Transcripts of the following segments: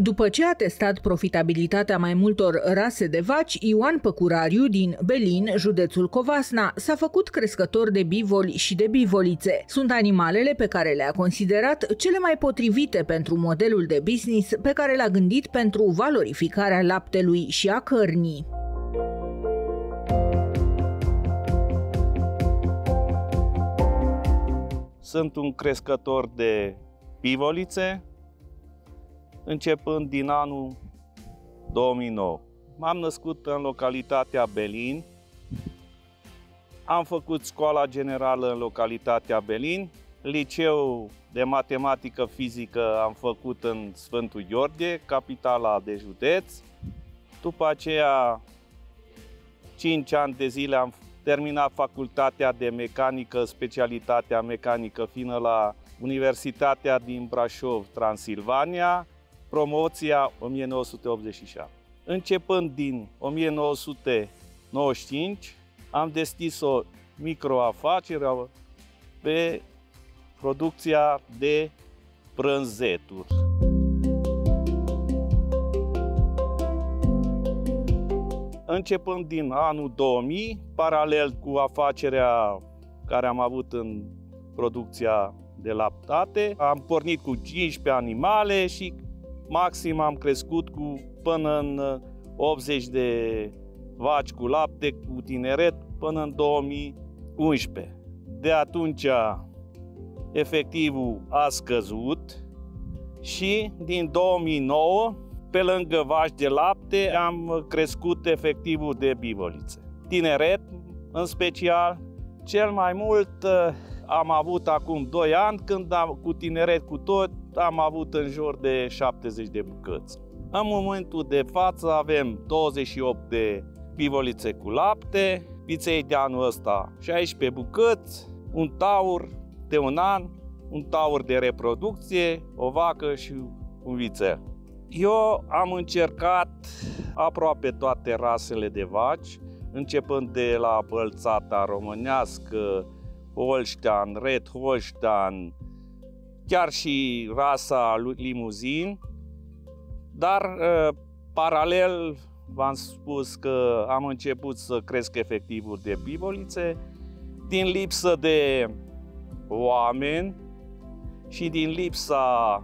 După ce a testat profitabilitatea mai multor rase de vaci, Ioan Păcurariu din Belin, județul Covasna, s-a făcut crescător de bivoli și de bivolițe. Sunt animalele pe care le-a considerat cele mai potrivite pentru modelul de business pe care l-a gândit pentru valorificarea laptelui și a cărnii. Sunt un crescător de bivolițe, începând din anul 2009. M-am născut în localitatea Belin, am făcut școala generală în localitatea Belin, liceu de matematică fizică am făcut în Sfântul Gheorghe, capitala de județ. După aceea, 5 ani de zile am terminat facultatea de mecanică, specialitatea mecanică fină la Universitatea din Brașov, Transilvania, promoția 1987. Începând din 1995, am deschis o microafacere pe producția de prânzeturi. Începând din anul 2000, paralel cu afacerea care am avut în producția de laptate, am pornit cu 15 animale și maxim am crescut până în 80 de vaci cu lapte, cu tineret, până în 2011. De atunci, efectivul a scăzut și din 2009, pe lângă vaci de lapte, am crescut efectivul de bivolițe. Tineret, în special, cel mai mult am avut acum 2 ani, când cu tineret cu tot, am avut în jur de 70 de bucăți. În momentul de față avem 28 de bivolițe cu lapte, viței de anul ăsta 16 bucăți, un taur de 1 an, un taur de reproducție, o vacă și un vițel. Eu am încercat aproape toate rasele de vaci, începând de la bălțata românească, Holstein, Red Holstein, chiar și rasa limuzin, dar paralel v-am spus că am început să cresc efectivul de bivolițe din lipsă de oameni și din lipsa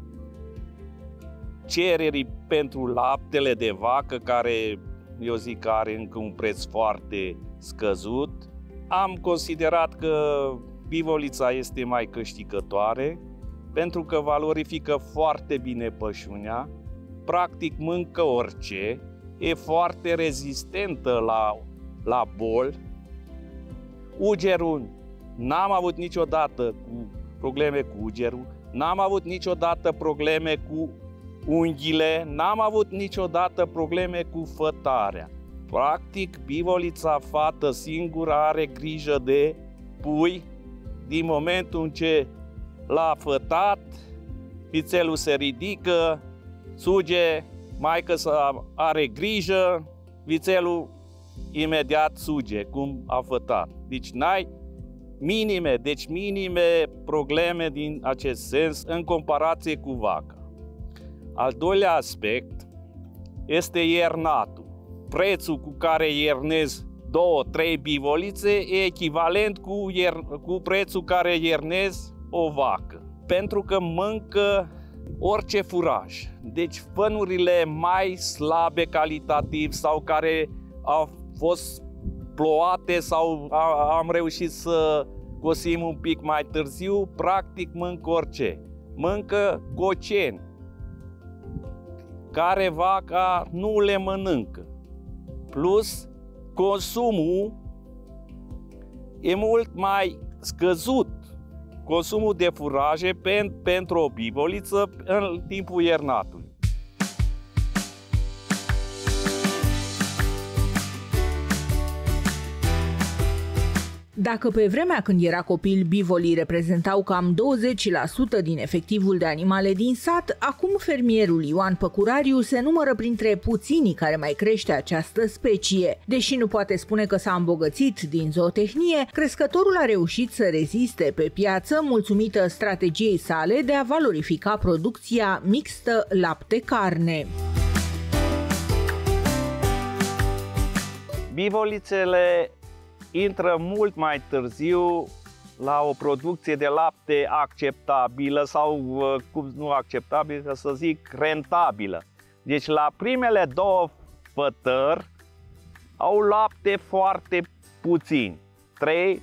cererii pentru laptele de vacă, care eu zic că are încă un preț foarte scăzut. Am considerat că bivolița este mai câștigătoare pentru că valorifică foarte bine pășunea, practic mâncă orice, e foarte rezistentă la boli. Ugerul, n-am avut niciodată probleme cu ugerul, n-am avut niciodată probleme cu unghiile, n-am avut niciodată probleme cu fătarea. Practic, bivolița fată singură are grijă de pui. Din momentul în ce l-a fătat, vițelul se ridică, suge, maică-sa are grijă, vițelul imediat suge, cum a fătat. Deci n-ai minime probleme din acest sens în comparație cu vaca. Al doilea aspect este iernatul. Prețul cu care iernezi 2-3 bivolițe e echivalent cu prețul care iernezi o vacă. Pentru că mănâncă orice furaj. Deci fănurile mai slabe calitativ sau care au fost plouate sau am reușit să cosim un pic mai târziu, practic mănâncă orice. Mănâncă goceni, care vaca nu le mănâncă. Plus, consumul e mult mai scăzut, consumul de furaje pentru o bivoliță în timpul iernatului. Dacă pe vremea când era copil bivolii reprezentau cam 20% din efectivul de animale din sat, acum fermierul Ioan Păcurariu se numără printre puținii care mai crește această specie. Deși nu poate spune că s-a îmbogățit din zootehnie, crescătorul a reușit să reziste pe piață mulțumită strategiei sale de a valorifica producția mixtă lapte-carne. Bivolițele intră mult mai târziu la o producție de lapte acceptabilă sau, cum nu acceptabilă, să zic, rentabilă. Deci la primele 2 fătări au lapte foarte puțin, 3-4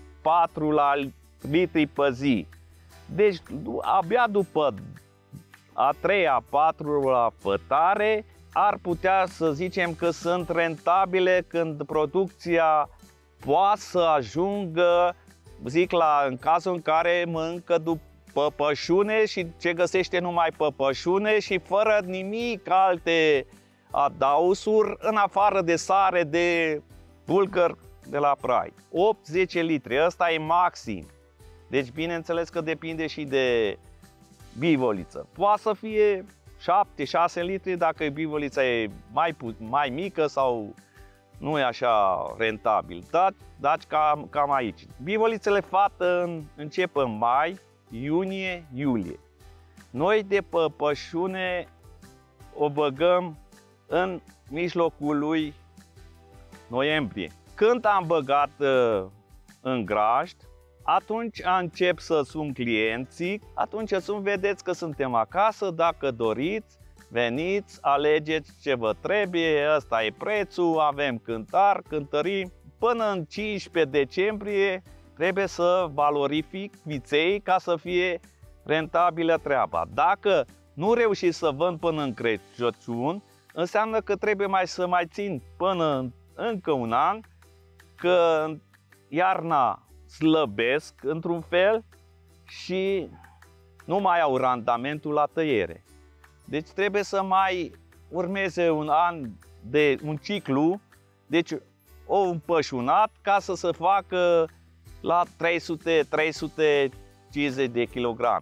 litri pe zi. Deci abia după a 3-a, 4-a fătare ar putea să zicem că sunt rentabile când producția poate să ajungă, zic, în cazul în care mănâncă după pășune și ce găsește numai pe pășune și fără nimic alte adausuri în afară de sare, de bulgăr de la prai. 8-10 litri, ăsta e maxim. Deci bineînțeles că depinde și de bivoliță. Poate să fie 7-6 litri dacă bivolița e mai mică sau nu e așa rentabil. Dați cam aici. Bivolițele fată încep în mai, iunie, iulie. Noi de pe pășune o băgăm în mijlocul lui noiembrie. Când am băgat în grajd, atunci încep să sun clienții, atunci vedeți că suntem acasă, dacă doriți, veniți, alegeți ce vă trebuie, ăsta e prețul, avem cântar, cântării. Până în 15 decembrie trebuie să valorific viței ca să fie rentabilă treaba. Dacă nu reușiți să vând până în Crăciun, înseamnă că trebuie să mai țin până încă un an, că iarna slăbesc într-un fel și nu mai au randamentul la tăiere. Deci trebuie să mai urmeze un an de un ciclu, deci o împășunat ca să se facă la 300-350 de kilograme.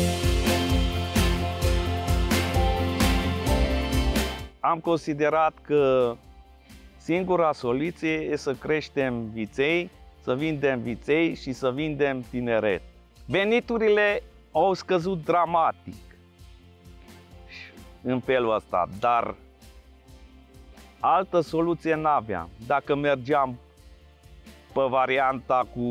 Am considerat că singura soluție e să creștem viței, să vindem viței și să vindem tineret. Veniturile au scăzut dramatic în felul ăsta, dar altă soluție n-aveam. Dacă mergeam pe varianta cu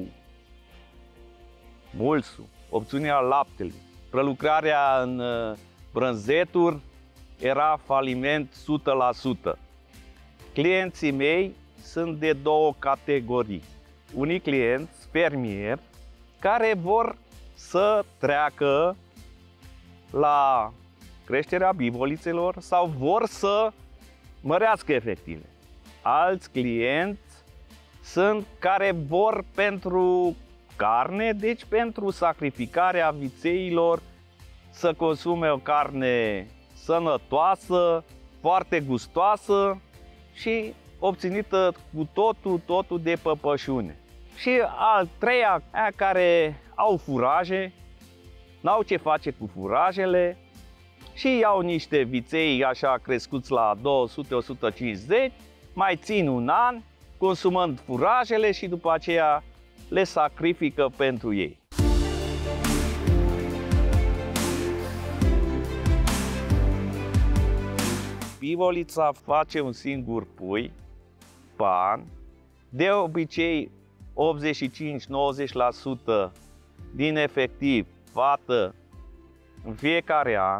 mulsul, opțiunea laptelui, prelucrarea în brânzeturi era faliment 100%. Clienții mei sunt de 2 categorii. Unii clienți, fermieri, care vor să treacă la creșterea bivolițelor sau vor să mărească efectivele. Alți clienți sunt care vor pentru carne, deci pentru sacrificarea vițeilor, să consume o carne sănătoasă, foarte gustoasă și obținută cu totul de pe pășune. Și al treia, aia care au furaje, n-au ce face cu furajele și iau niște viței așa crescuți la 200-150, mai țin un an consumând furajele și după aceea le sacrifică pentru ei. Bivolița face un singur pui pe an, de obicei 85-90% din efectiv fată în fiecare an.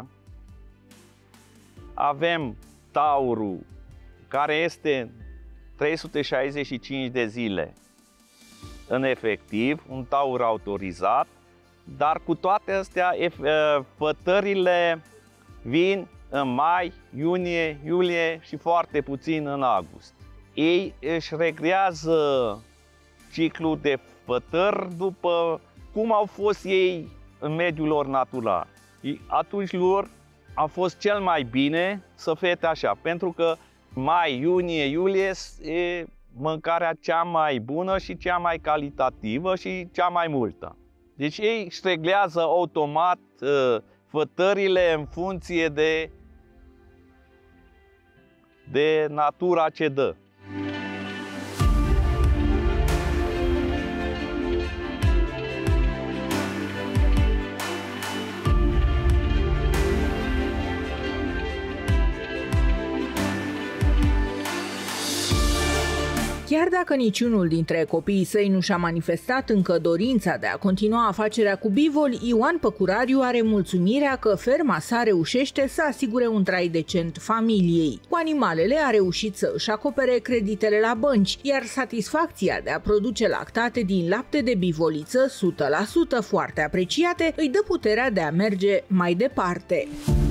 Avem taurul care este 365 de zile în efectiv, un taur autorizat, dar cu toate astea fătările vin în mai, iunie, iulie și foarte puțin în august. Ei își reglează ciclul de fătări după cum au fost ei în mediul lor natural. Atunci lor a fost cel mai bine să fete așa, pentru că mai, iunie, iulie e mâncarea cea mai bună și cea mai calitativă și cea mai multă. Deci ei își reglează automat fătările în funcție de natura ce dă. Chiar dacă niciunul dintre copiii săi nu și-a manifestat încă dorința de a continua afacerea cu bivoli, Ioan Păcurariu are mulțumirea că ferma sa reușește să asigure un trai decent familiei. Cu animalele a reușit să își acopere creditele la bănci, iar satisfacția de a produce lactate din lapte de bivoliță 100% foarte apreciate îi dă puterea de a merge mai departe.